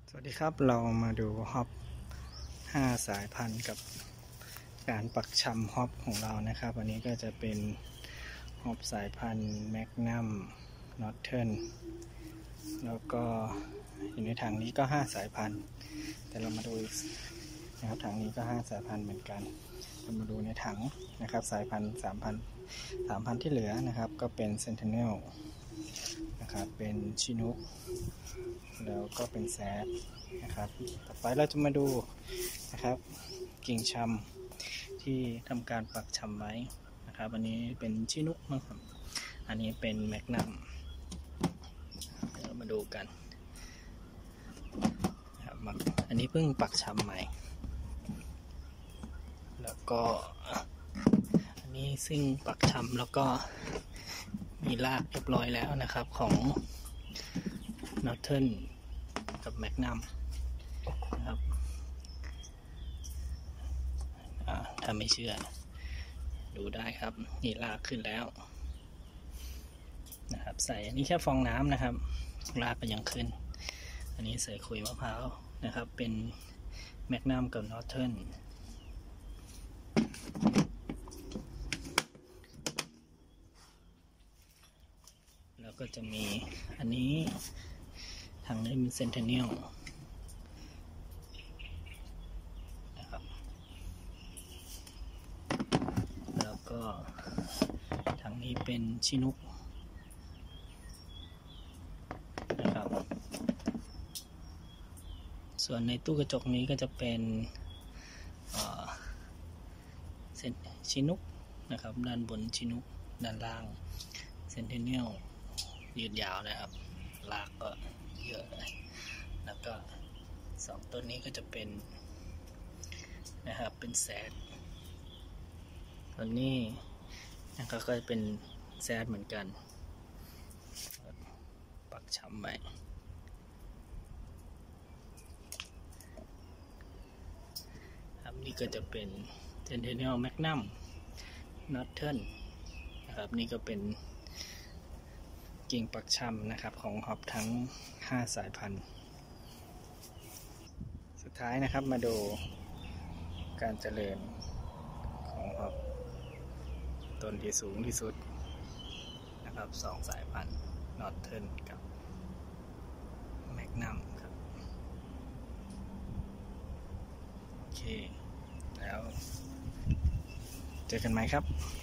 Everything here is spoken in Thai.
สวัสดีครับเรามาดูฮอป5สายพันธุ์กับการปักชำฮอปของเรานะครับวันนี้ก็จะเป็นฮอปสายพันธุ์แมกนัมนอร์เทิร์นแล้วก็อยู่ในถังนี้ก็5สายพันธุ์แต่เรามาดูนะครับถังนี้ก็5สายพันธุ์เหมือนกันเรามาดูในถังนะครับสายพันธุ์3,000ที่เหลือนะครับก็เป็นเซนติเนลนะครับเป็นชินุกแล้วก็เป็นแซดนะครับต่อไปเราจะมาดูนะครับกิ่งชำที่ทำการปักชำไว้นะครับอันนี้เป็นชินุกนะครับอันนี้เป็นแมกนัมเรามาดูกันนะครับอันนี้เพิ่งปักชำใหม่แล้วก็อันนี้ซึ่งปักชำแล้วก็มีรากเรียบร้อยแล้วนะครับของนอร์เทิร์นกับแมกนัมนะครับถ้าไม่เชื่อดูได้ครับนี่รากขึ้นแล้วนะครับใส่อันนี้แค่ฟองน้ำนะครับรากก็ยังขึ้นอันนี้ใส่ขุยมะพร้าวนะครับเป็นแมกนัมกับนอร์เทิร์นแล้วก็จะมีอันนี้ทางนี้เป็นเซนติเนลนะครับแล้วก็ทางนี้เป็นชินุกนะครับส่วนในตู้กระจกนี้ก็จะเป็นชินุกนะครับด้านบนชินุกด้านล่างเซนติเนลยืดยาวนะครับรากก็เยอะเลยแล้วก็2ต้นนี้ก็จะเป็นนะครับเป็นแซดต้นนี้นะครับก็จะเป็นแซดเหมือนกันปักช้ำไว้ครับนี่ก็จะเป็นเซนติเนลแมกนัมนอร์เทิร์นนะครับนี่ก็เป็นกิ่งปักชำนะครับของฮอปทั้ง5สายพันธุ์สุดท้ายนะครับมาดูการเจริญของฮอปต้นที่สูงที่สุดนะครับ2สายพันธุ์นอร์เทิร์นกับแมกนัมครับโอเคแล้วเจอกันไหมครับ